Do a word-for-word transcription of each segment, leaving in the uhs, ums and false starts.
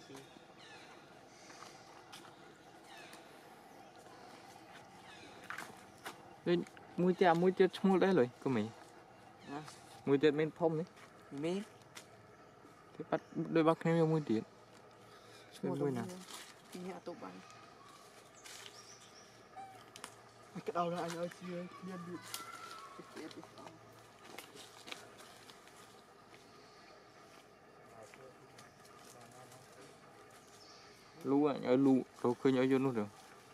Bên mũi tiệt mũi tiệt chung đấy rồi có mấy mũi tiệt bên phong đấy mấy cái bắt đôi bác này mũi tiệt mũi nào nhà tụ bắn cái đầu là anh ơi chia chia đi lú à nhớ lú rồi khơi nhớ vô luôn được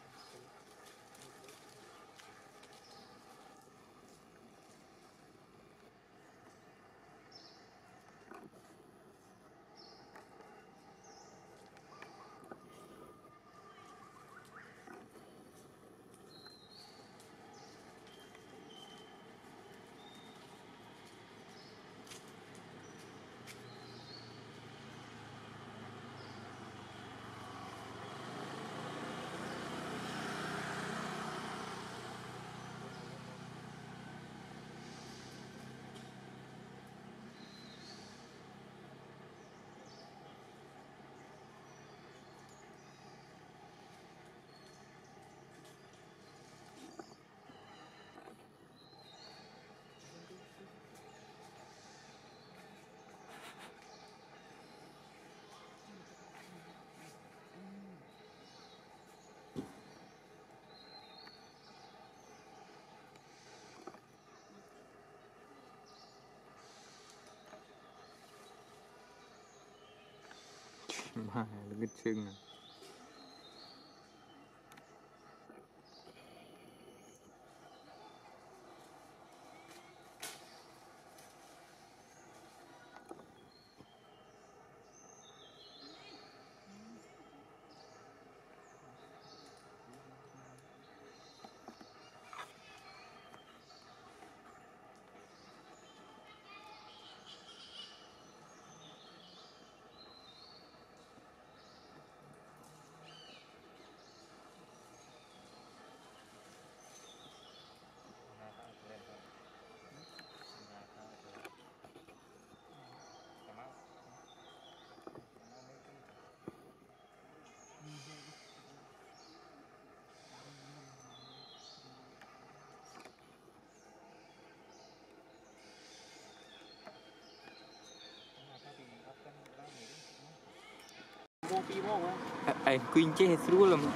mà cái chân này anh quên chết rồi làm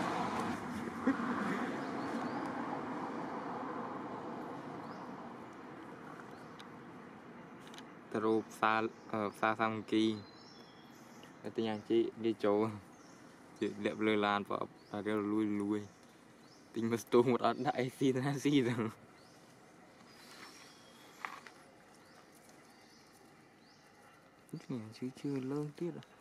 trụ xa xa sang kỳ cái nhà chị đi chỗ chị đẹp lừa làn và và kêu lui lui tính mà tôi một ăn đại xin ra gì rồi cái này chứ chưa lớn tiết à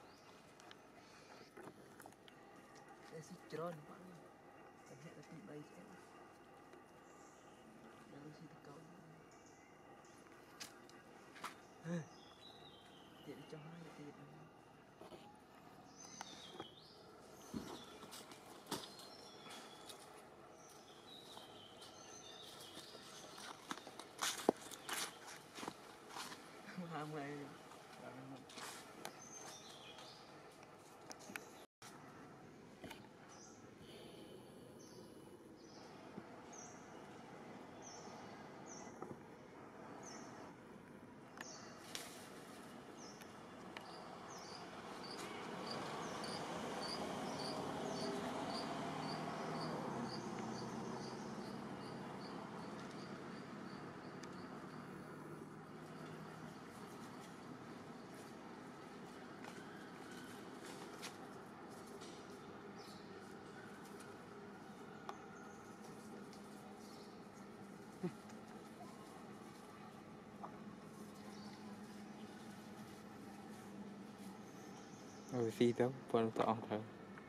ham này rồi phi tới phần tỏ thôi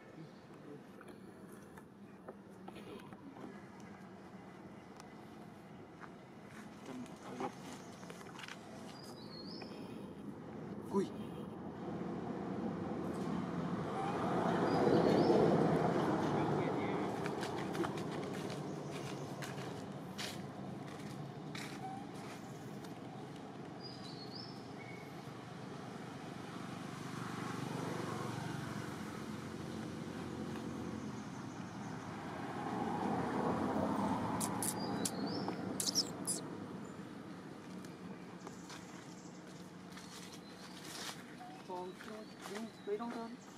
ui trong con